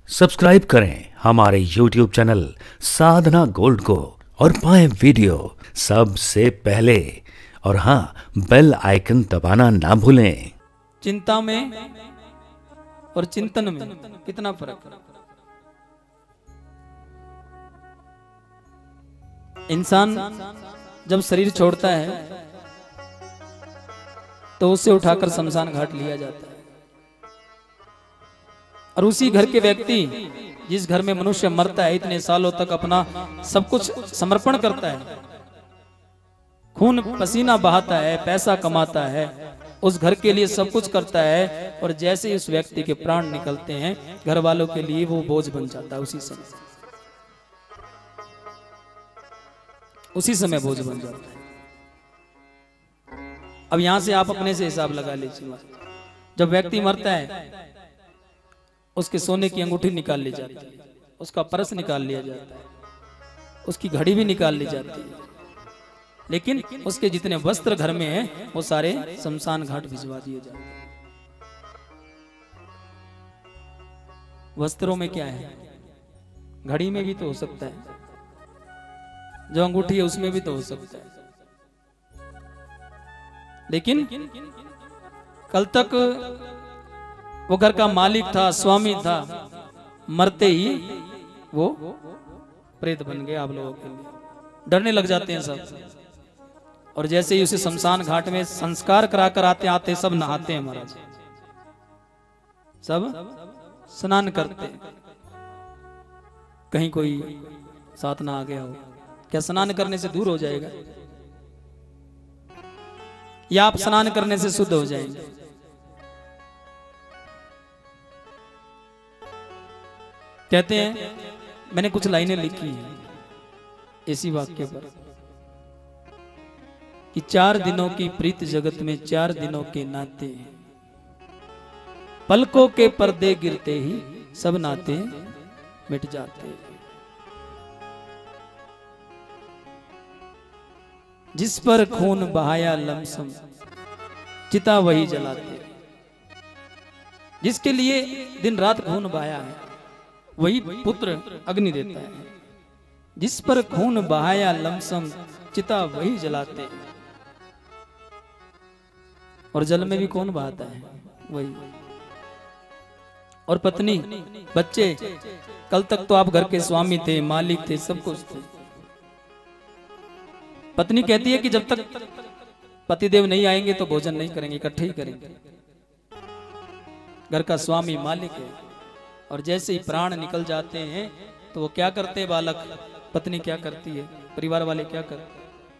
Subscribe करें हमारे YouTube channel साधना gold को और पाएं वीडियो सबसे पहले। और हाँ, बेल आइकन दबाना ना भूलें। चिंता में और चिंतन में कितना फर्क है। इंसान जब शरीर छोड़ता है तो उसे उठाकर शमशान घाट लिया जाता है, और उसी घर के व्यक्ति जिस घर में मनुष्य मरता है इतने सालों तक अपना सब कुछ समर्पण करता है, खून पसीना बहाता है, पैसा कमाता है, उस घर के लिए सब कुछ करता है, और जैसे ही उस व्यक्ति के प्राण निकलते हैं घर वालों के लिए वो बोझ बन जाता है। उसी समय बोझ बन जाता है। अब यहां से आप अपने से हिसाब लगा लीजिए। जब व्यक्ति मरता है उसके सोने की अंगूठी निकाल ली जाती है, उसका पर्स निकाल लिया जाता है, उसकी घड़ी भी निकाल ली जाती है, लेकिन उसके जितने वस्त्र घर में हैं वो सारे शमशान घाट भिजवा दिए जाते हैं। वस्त्रों में क्या है? घड़ी में भी तो हो सकता है, जो अंगूठी है उसमें भी तो हो सकता है, लेकिन कल तक वो घर का मालिक था, स्वामी था, मरते ही वो प्रेत बन गए। आप लोगों के लिए डरने लग जाते हैं सब, और जैसे ही उसे शमशान घाट में संस्कार कराकर आते आते सब नहाते हैं महाराज, सब स्नान करते हैं। कहीं कोई साथ ना आ गया हो, क्या स्नान करने से दूर हो जाएगा, या आप स्नान करने से शुद्ध हो जाएंगे? कहते हैं, मैंने कुछ लाइनें लिखी हैं इसी वाक्य पर कि 4 दिनों की प्रीत जगत में 4 दिनों के नाते हैं, पलकों के पर्दे गिरते ही सब नाते मिट जाते हैं। जिस पर खून बहाया लमसम चिता वही जलाते, जिसके लिए दिन रात खून बहाया है वही पुत्र अग्नि देता है। जिस पर खून बहाया लमसम चिता वही जलाते, और जल में भी कौन बहाता है? वही। और पत्नी बच्चे, कल तक तो आप घर के स्वामी थे, मालिक थे, सब कुछ थे। पत्नी कहती है कि जब तक पतिदेव नहीं आएंगे तो भोजन नहीं करेंगे, इकट्ठे ही करेंगे। घर का स्वामी मालिक है, और जैसे ही प्राण निकल जाते हैं तो वो क्या करते हैं? बालक, पत्नी क्या करती है, परिवार वाले क्या करते?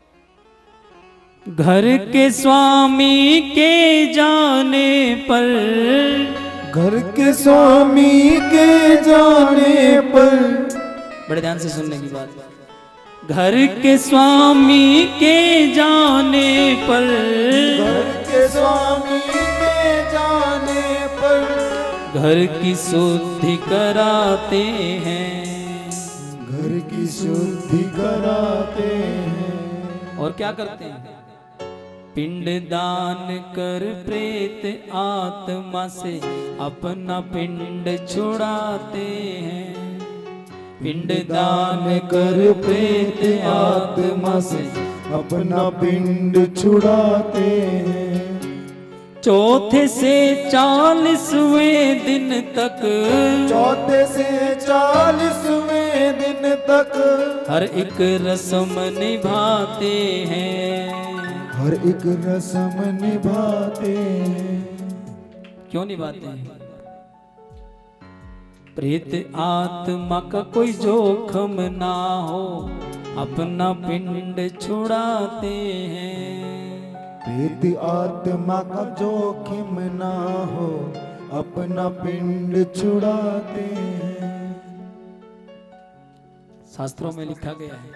घर के स्वामी के जाने पर, घर के स्वामी के जाने पर, बड़े ध्यान से सुनने की बात है। घर के स्वामी के जाने पर, घर के स्वामी के जाने पर, घर की शुद्धि कराते हैं, घर की शुद्धि कराते हैं। और क्या करते हैं? पिंड दान कर प्रेत आत्मा से अपना पिंड छुड़ाते हैं। पिंड दान कर प्रेत आत्मा से अपना पिंड छुड़ाते हैं। चौथे से 40वें दिन तक, चौथे से 40वें दिन तक हर एक रस्म निभाते हैं। हर एक रस्म निभाते हैं। क्यों निभाते हैं? प्रेत आत्मा का कोई जोखम ना हो, अपना पिंड छुड़ाते हैं। प्रेत आत्मा का जोखिम ना हो, अपना पिंड छुड़ाते हैं। शास्त्रों में लिखा गया है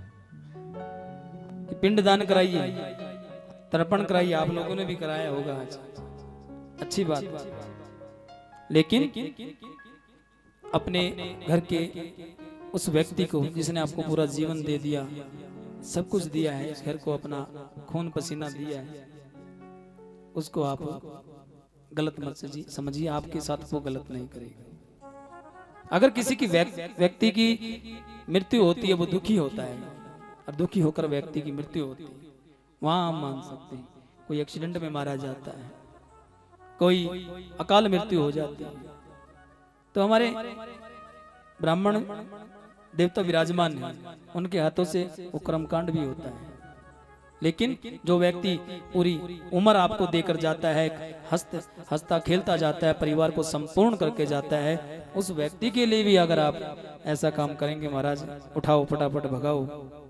कि पिंड दान कराइए, तर्पण कराइए। आप लोगों ने भी कराया होगा आज, अच्छी बात। लेकिन अपने घर के उस व्यक्ति को जिसने आपको पूरा जीवन दे दिया, सब कुछ दिया है, इस घर को अपना खून पसीना दिया है, उसको आप गलत मत समझिए। आपके साथ वो गलत नहीं करेगा। अगर किसी की व्यक्ति की मृत्यु होती है वो दुखी होता है, और दुखी होकर व्यक्ति की मृत्यु होती है, वहां हम मान सकते हैं। कोई एक्सीडेंट में मारा जाता है, कोई अकाल मृत्यु हो जाती है, तो हमारे ब्राह्मण देवता विराजमान है, उनके हाथों से वो कर्मकांड भी होता है। लेकिन जो व्यक्ति पूरी उम्र आपको देकर जाता है, हंसता खेलता जाता है, परिवार को संपूर्ण करके जाता है, उस व्यक्ति के लिए भी अगर आप ऐसा काम करेंगे महाराज, उठाओ फटाफट भगाओ।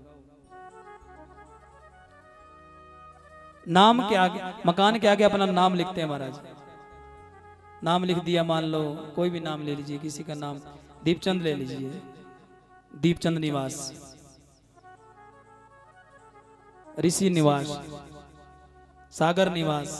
नाम के आगे, मकान के आगे अपना नाम लिखते हैं महाराज। नाम लिख दिया, मान लो कोई भी नाम ले लीजिए, किसी का नाम दीपचंद ले लीजिए, दीपचंद निवास, ऋषि निवास, सागर निवास।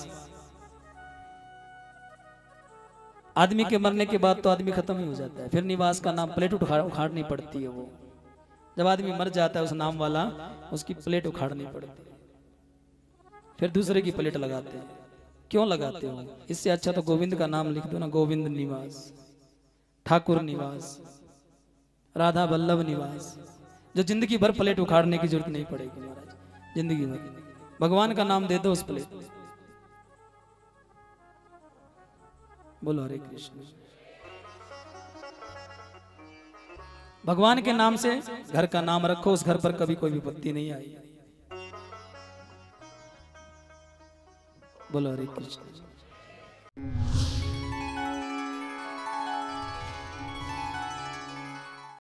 आदमी के मरने के बाद तो आदमी खत्म ही हो जाता है, फिर निवास का नाम प्लेट उखाड़नी पड़ती है। वो जब आदमी मर जाता है उस नाम वाला, उसकी प्लेट उखाड़नी पड़ती है, फिर दूसरे की प्लेट लगाते हैं। क्यों लगाते हो? इससे अच्छा तो गोविंद का नाम लिख दो ना, गोविंद निवास, ठाकुर निवास, राधा वल्लभ निवास, जो जिंदगी भर प्लेट उखाड़ने की जरूरत नहीं पड़ेगी महाराज, जिंदगी भर भगवान का नाम दे दो उस प्लेट में। बोलो हरे कृष्ण। भगवान के नाम से घर का नाम रखो, उस घर पर कभी कोई विपत्ति नहीं आई। बोलो हरे कृष्ण।